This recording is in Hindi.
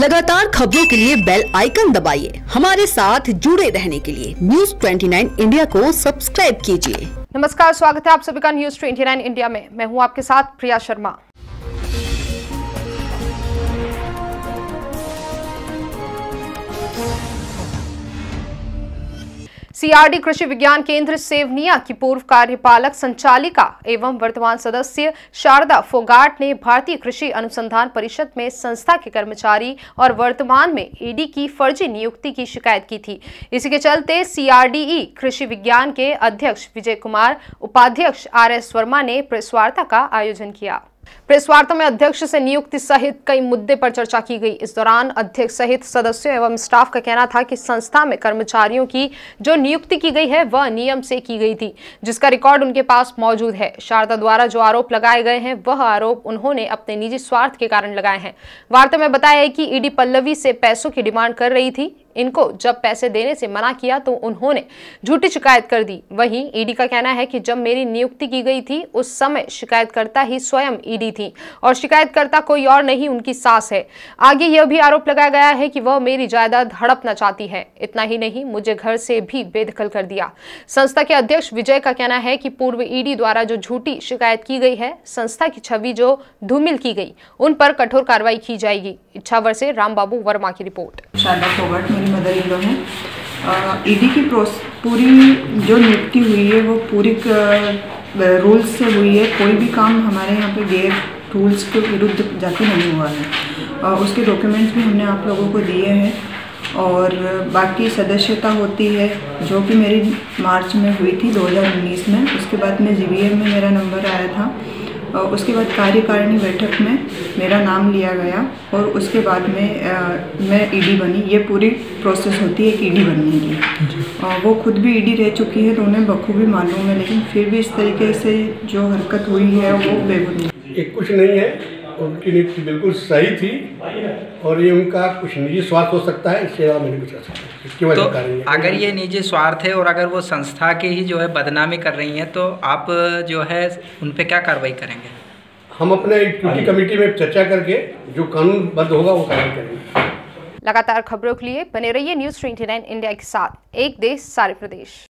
लगातार खबरों के लिए बेल आइकन दबाइए। हमारे साथ जुड़े रहने के लिए न्यूज़ 29 इंडिया को सब्सक्राइब कीजिए। नमस्कार, स्वागत है आप सभी का न्यूज़ 29 इंडिया में। मैं हूं आपके साथ प्रिया शर्मा। सीआरडी कृषि विज्ञान केंद्र सेवनिया की पूर्व कार्यपालक संचालिका एवं वर्तमान सदस्य शारदा फोगाट ने भारतीय कृषि अनुसंधान परिषद में संस्था के कर्मचारी और वर्तमान में ईडी की फर्जी नियुक्ति की शिकायत की थी। इसी के चलते सीआरडीई कृषि विज्ञान के अध्यक्ष विजय कुमार, उपाध्यक्ष आरएस वर्मा ने प्रेस वार्ता का आयोजन किया। प्रेस वार्ता में अध्यक्ष से नियुक्ति सहित कई मुद्दे पर चर्चा की गई। इस दौरान अध्यक्ष सहित सदस्यों एवं स्टाफ का कहना था कि संस्था में कर्मचारियों की जो नियुक्ति की गई है वह नियम से की गई थी, जिसका रिकॉर्ड उनके पास मौजूद है। शारदा द्वारा जो आरोप लगाए गए हैं वह आरोप उन्होंने अपने निजी स्वार्थ के कारण लगाए हैं। वार्ता में बताया है कि ईडी पल्लवी से पैसों की डिमांड कर रही थी। इनको जब पैसे देने से मना किया तो उन्होंने झूठी शिकायत कर दी। वहीं ईडी का कहना है कि जब मेरी नियुक्ति की गई थी उस समय शिकायतकर्ता ही स्वयं ईडी थी और शिकायतकर्ता कोई और नहीं, उनकी सास है। आगे यह भी आरोप लगाया गया है कि वह मेरी जायदाद हड़पना चाहती है। इतना ही नहीं, मुझे घर से भी बेदखल कर दिया। संस्था के अध्यक्ष विजय का कहना है कि पूर्व ईडी द्वारा जो झूठी शिकायत की गई है, संस्था की छवि जो धूमिल की गई, उन पर कठोर कार्रवाई की जाएगी। इच्छावर से रामबाबू वर्मा की रिपोर्ट। शारदा फोगाट मेरी मदर इन लॉ है। ईडी की पूरी जो नियुक्ति हुई है वो पूरी रूल्स से हुई है। कोई भी काम हमारे यहाँ पे गैर रूल्स के विरुद्ध जाके नहीं हुआ है। उसके डॉक्यूमेंट्स भी हमने आप लोगों को दिए हैं और बाकी सदस्यता होती है जो कि मेरी मार्च में हुई थी 2019 में। उसके बाद में जीवीएम में मेरा नंबर आया था। उसके बाद कार्यकारिणी बैठक में मेरा नाम लिया गया और उसके बाद में मैं ईडी बनी। ये पूरी प्रोसेस होती है एक ईडी बनने की। वो खुद भी ईडी रह चुकी है तो उन्हें बखूबी मालूम है, लेकिन फिर भी इस तरीके से जो हरकत हुई है वो बेबुनियाद। ये कुछ नहीं है, उनकी नीति बिल्कुल सही थी और ये उनका कुछ निजी स्वार्थ हो सकता है, इसके अलावा मैंने कुछ कर सकता तो अगर ये निजी स्वार्थ है और अगर वो संस्था की ही जो है बदनामी कर रही हैं तो आप जो है उन पे क्या कार्रवाई करेंगे? हम अपने ड्यूटी कमेटी में चर्चा करके जो कानूनबद्ध होगा वो कार्रवाई करेंगे। लगातार खबरों के लिए बने रहिए न्यूज़ 29 इंडिया के साथ। एक देश सारे प्रदेश।